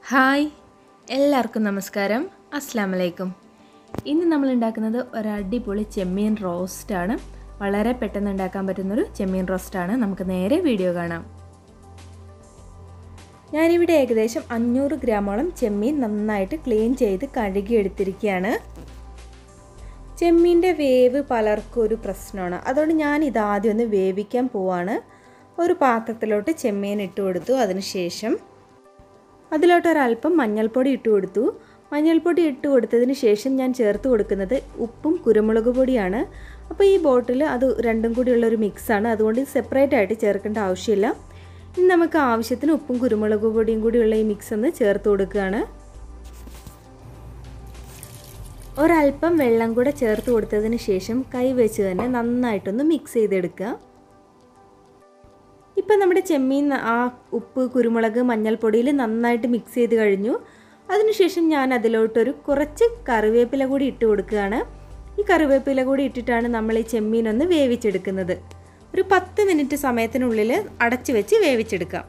Hi എല്ലാവർക്കും നമസ്കാരം. അസ്സലാമു അലൈക്കും. ഇന്ന് നമ്മൾ ഉണ്ടാക്കുന്നത് ഒരു അടിപൊളി ചെമ്മീൻ റോസ്റ്റാണ്. വളരെ പെട്ടെന്ന് ഉണ്ടാക്കാൻ പറ്റുന്നൊരു ചെമ്മീൻ റോസ്റ്റാണ്. നമുക്ക് നേരെ വീഡിയോ കാണാം. ഞാനിവിടെ ഏകദേശം 500 ഗ്രാമോളം ചെമ്മീൻ നന്നായിട്ട് ക്ലീൻ ചെയ്ത് കഴുകിയെടുത്തിരിക്കുകയാണ്. ചെമ്മീൻ്റെ വേവ് പലർക്കും ഒരു പ്രശ്നമാണ്. അതുകൊണ്ട് ഞാൻ ഇതാദ്യം ഒന്ന് വേവിക്കാൻ പോവാണ്. ഒരു പാത്രത്തിലോട്ട് ചെമ്മീൻ ഇട്ട് കൊടുത്തു. അതിനുശേഷം അതിലോട്ട് ഒരല്പം മഞ്ഞൾപ്പൊടി ഇട്ട് കൊടുത്തു. മഞ്ഞൾപ്പൊടി ഇട്ട് കൊടുത്തതിന് ശേഷം ഞാൻ ചേർത്ത് കൊടുക്കുന്നത് ഉപ്പും കുരുമുളക് പൊടിയാണ്. അപ്പോൾ ഈ ബോട്ടിൽ അത് രണ്ടും കൂടിയുള്ളൊരു മിക്സാണ്. അതുകൊണ്ട് സെപ്പറേറ്റ് ആയിട്ട് ചേർക്കേണ്ട ആവശ്യമില്ല. ഇനി നമുക്ക് ആവശ്യത്തിന് ഉപ്പും കുരുമുളക് പൊടിയും കൂടിയുള്ള ഈ മിക്സ് ഒന്ന് ചേർത്ത് കൊടുക്കുകയാണ്. ഒരല്പം വെള്ളം കൂടെ ചേർത്ത് കൊടുത്തതിന് ശേഷം കൈ വെച്ച് തന്നെ നന്നായിട്ടൊന്ന് മിക്സ് ചെയ്തെടുക്കുക. ഇപ്പം നമ്മുടെ ചെമ്മീൻ ആ ഉപ്പ് കുരുമുളക് മഞ്ഞൾപ്പൊടിയിൽ നന്നായിട്ട് മിക്സ് ചെയ്ത് കഴിഞ്ഞു. അതിനുശേഷം ഞാൻ അതിലോട്ടൊരു കുറച്ച് കറിവേപ്പില കൂടി ഇട്ട് കൊടുക്കുകയാണ്. ഈ കറിവേപ്പില കൂടി ഇട്ടിട്ടാണ് നമ്മൾ ഈ ചെമ്മീനൊന്ന് വേവിച്ചെടുക്കുന്നത്. ഒരു 10 മിനിറ്റ് സമയത്തിനുള്ളിൽ അടച്ചു വെച്ച് വേവിച്ചെടുക്കാം.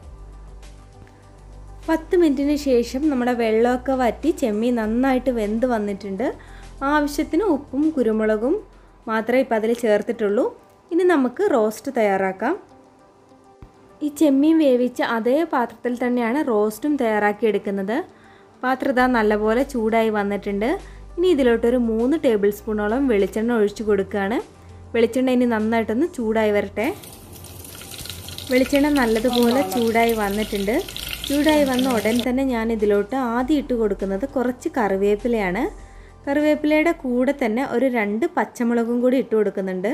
10 മിനിറ്റിന് ശേഷം നമ്മുടെ വെള്ളമൊക്കെ വറ്റി ചെമ്മീൻ നന്നായിട്ട് വെന്ത് വന്നിട്ടുണ്ട്. ആവശ്യത്തിന് ഉപ്പും കുരുമുളകും മാത്രമേ ഇപ്പം അതിൽ ചേർത്തിട്ടുള്ളൂ. ഇനി നമുക്ക് റോസ്റ്റ് തയ്യാറാക്കാം. ഈ ചെമ്മീൻ വേവിച്ച അതേ പാത്രത്തിൽ തന്നെയാണ് റോസ്റ്റും തയ്യാറാക്കിയെടുക്കുന്നത്. പാത്രം ഇതാ നല്ലപോലെ ചൂടായി വന്നിട്ടുണ്ട്. ഇനി ഇതിലോട്ടൊരു 3 ടേബിൾ സ്പൂണോളം വെളിച്ചെണ്ണ ഒഴിച്ചു കൊടുക്കുകയാണ്. വെളിച്ചെണ്ണ ഇനി നന്നായിട്ടൊന്ന് ചൂടായി വരട്ടെ. വെളിച്ചെണ്ണ നല്ലതുപോലെ ചൂടായി വന്നിട്ടുണ്ട്. ചൂടായി വന്ന ഉടൻ തന്നെ ഞാൻ ഇതിലോട്ട് ആദ്യം ഇട്ട് കൊടുക്കുന്നത് കുറച്ച് കറിവേപ്പിലയാണ്. കറിവേപ്പിലയുടെ കൂടെ തന്നെ ഒരു 2 പച്ചമുളകും കൂടി ഇട്ട് കൊടുക്കുന്നുണ്ട്.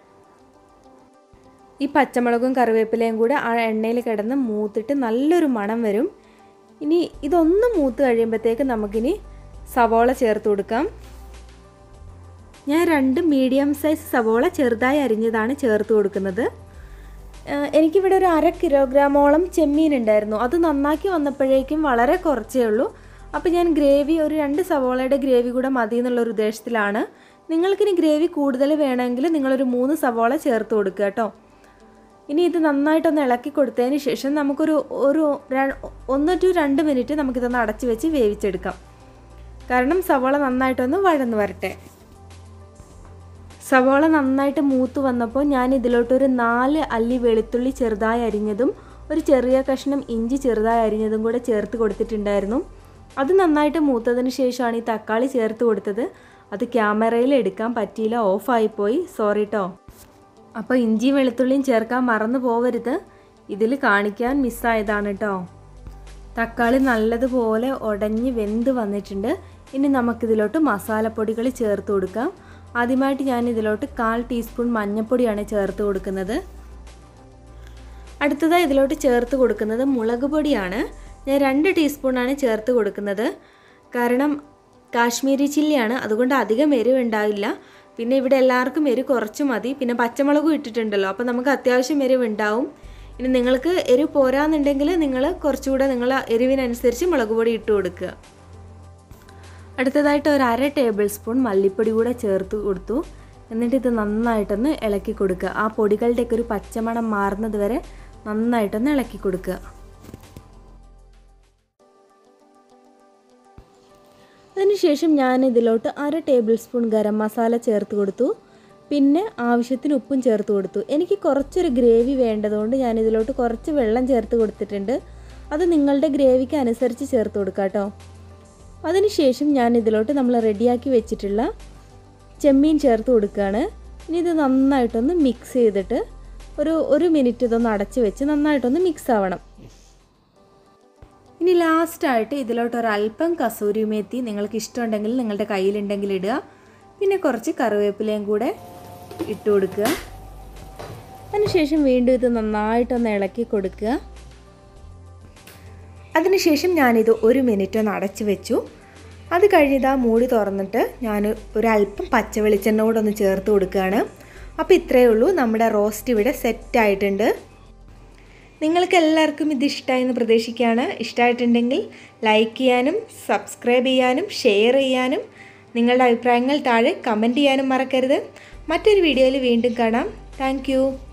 ഈ പച്ചമുളകും കറിവേപ്പിലയും കൂടെ ആ എണ്ണയിൽ കിടന്ന് മൂത്തിട്ട് നല്ലൊരു മണം വരും. ഇനി ഇതൊന്ന് മൂത്ത് കഴിയുമ്പോഴത്തേക്ക് നമുക്കിനി സവോള ചേർത്ത് കൊടുക്കാം. ഞാൻ 2 മീഡിയം സൈസ് സവോള ചെറുതായി അരിഞ്ഞതാണ് ചേർത്ത് കൊടുക്കുന്നത്. എനിക്കിവിടെ ഒരു 1/2 കിലോഗ്രാമോളം ചെമ്മീൻ ഉണ്ടായിരുന്നു. അത് നന്നാക്കി വന്നപ്പോഴേക്കും വളരെ കുറച്ചേ ഉള്ളൂ. അപ്പോൾ ഞാൻ ഗ്രേവി ഒരു 2 സവോളയുടെ ഗ്രേവി കൂടെ മതി എന്നുള്ളൊരു ഉദ്ദേശത്തിലാണ്. നിങ്ങൾക്കിനി ഗ്രേവി കൂടുതൽ വേണമെങ്കിൽ നിങ്ങളൊരു 3 സവോള ചേർത്ത് കൊടുക്കുക കേട്ടോ. ഇനി ഇത് നന്നായിട്ടൊന്ന് ഇളക്കി കൊടുത്തതിന് ശേഷം നമുക്കൊരു 1 to 2 മിനിറ്റ് നമുക്കിതൊന്ന് അടച്ച് വെച്ച് വേവിച്ചെടുക്കാം. കാരണം സവോള നന്നായിട്ടൊന്ന് വഴന്ന് വരട്ടെ. സവോള നന്നായിട്ട് മൂത്ത് വന്നപ്പോൾ ഞാൻ ഇതിലോട്ടൊരു 4 അല്ലി വെളുത്തുള്ളി ചെറുതായി അരിഞ്ഞതും ഒരു ചെറിയ കഷ്ണം ഇഞ്ചി ചെറുതായി അരിഞ്ഞതും കൂടെ ചേർത്ത് കൊടുത്തിട്ടുണ്ടായിരുന്നു. അത് നന്നായിട്ട് മൂത്തതിന് ശേഷമാണ് ഈ തക്കാളി ചേർത്ത് കൊടുത്തത്. അത് ക്യാമറയിൽ എടുക്കാൻ പറ്റിയില്ല, ഓഫായിപ്പോയി, സോറി കേട്ടോ. അപ്പോൾ ഇഞ്ചിയും വെളുത്തുള്ളിയും ചേർക്കാൻ മറന്നു പോവരുത്. ഇതിൽ കാണിക്കാൻ മിസ്സായതാണ് കേട്ടോ. തക്കാളി നല്ലതുപോലെ ഉടഞ്ഞ് വെന്ത് വന്നിട്ടുണ്ട്. ഇനി നമുക്കിതിലോട്ട് മസാലപ്പൊടികൾ ചേർത്ത് കൊടുക്കാം. ആദ്യമായിട്ട് ഞാൻ ഇതിലോട്ട് 1/4 ടീസ്പൂൺ മഞ്ഞൾപ്പൊടിയാണ് ചേർത്ത് കൊടുക്കുന്നത്. അടുത്തതായി ഇതിലോട്ട് ചേർത്ത് കൊടുക്കുന്നത് മുളക് പൊടിയാണ്. ഞാൻ 2 ടീസ്പൂണാണ് ചേർത്ത് കൊടുക്കുന്നത്. കാരണം കാശ്മീരി ചില്ലിയാണ്, അതുകൊണ്ട് അധികം എരിവ് ഉണ്ടാവില്ല. പിന്നെ ഇവിടെ എല്ലാവർക്കും എരിവ് കുറച്ച് മതി. പിന്നെ പച്ചമുളകും ഇട്ടിട്ടുണ്ടല്ലോ, അപ്പോൾ നമുക്ക് അത്യാവശ്യം എരിവ് ഉണ്ടാവും. ഇനി നിങ്ങൾക്ക് എരിവ് പോരാന്നുണ്ടെങ്കിൽ നിങ്ങൾ കുറച്ചുകൂടെ നിങ്ങൾ എരിവിനനുസരിച്ച് മുളക് പൊടി ഇട്ട് കൊടുക്കുക. അടുത്തതായിട്ട് ഒരു 1/2 ടേബിൾ സ്പൂൺ മല്ലിപ്പൊടി കൂടെ ചേർത്ത് കൊടുത്തു. എന്നിട്ട് ഇത് നന്നായിട്ടൊന്ന് ഇളക്കി കൊടുക്കുക. ആ പൊടികളുടെയൊക്കെ ഒരു പച്ചമണം മാറുന്നത് വരെ നന്നായിട്ടൊന്ന് ഇളക്കി കൊടുക്കുക. അതിനുശേഷം ഞാൻ ഇതിലോട്ട് 1/2 ടേബിൾ സ്പൂൺ ഗരം മസാല ചേർത്ത് കൊടുത്തു. പിന്നെ ആവശ്യത്തിന് ഉപ്പും ചേർത്ത് കൊടുത്തു. എനിക്ക് കുറച്ചൊരു ഗ്രേവി വേണ്ടതുകൊണ്ട് ഞാൻ ഇതിലോട്ട് കുറച്ച് വെള്ളം ചേർത്ത് കൊടുത്തിട്ടുണ്ട്. അത് നിങ്ങളുടെ ഗ്രേവിക്ക് അനുസരിച്ച് ചേർത്ത് കൊടുക്കുക കേട്ടോ. അതിനുശേഷം ഞാൻ ഇതിലോട്ട് നമ്മൾ റെഡിയാക്കി വെച്ചിട്ടുള്ള ചെമ്മീൻ ചേർത്ത് കൊടുക്കുകയാണ്. ഇനി ഇത് നന്നായിട്ടൊന്ന് മിക്സ് ചെയ്തിട്ട് ഒരു മിനിറ്റ് ഇതൊന്ന് അടച്ച് വെച്ച് നന്നായിട്ടൊന്ന് മിക്സ് ആവണം. ഇനി ലാസ്റ്റായിട്ട് ഇതിലോട്ട് ഒരല്പം കസൂരി മേത്തി നിങ്ങൾക്ക് ഇഷ്ടമുണ്ടെങ്കിൽ നിങ്ങളുടെ കയ്യിലുണ്ടെങ്കിൽ ഇടുക. പിന്നെ കുറച്ച് കറിവേപ്പിലയും കൂടെ ഇട്ട് കൊടുക്കുക. അതിനുശേഷം വീണ്ടും ഇത് നന്നായിട്ടൊന്ന് ഇളക്കി കൊടുക്കുക. അതിനുശേഷം ഞാനിത് 1 മിനിറ്റ് ഒന്ന് അടച്ച് വെച്ചു. അത് കഴിഞ്ഞിതാ മൂടി തുറന്നിട്ട് ഞാൻ ഒരല്പം പച്ച വെളിച്ചെണ്ണ കൂടെ ഒന്ന് ചേർത്ത് കൊടുക്കുകയാണ്. അപ്പോൾ ഇത്രയേ ഉള്ളൂ, നമ്മുടെ റോസ്റ്റ് ഇവിടെ സെറ്റായിട്ടുണ്ട്. നിങ്ങൾക്ക് എല്ലാവർക്കും ഇത് ഇഷ്ടമായെന്ന് പ്രതീക്ഷിക്കുകയാണ്. ഇഷ്ടമായിട്ടുണ്ടെങ്കിൽ ലൈക്ക് ചെയ്യാനും സബ്സ്ക്രൈബ് ചെയ്യാനും ഷെയർ ചെയ്യാനും നിങ്ങളുടെ അഭിപ്രായങ്ങൾ താഴെ കമൻറ്റ് ചെയ്യാനും മറക്കരുത്. മറ്റൊരു വീഡിയോയിൽ വീണ്ടും കാണാം. താങ്ക്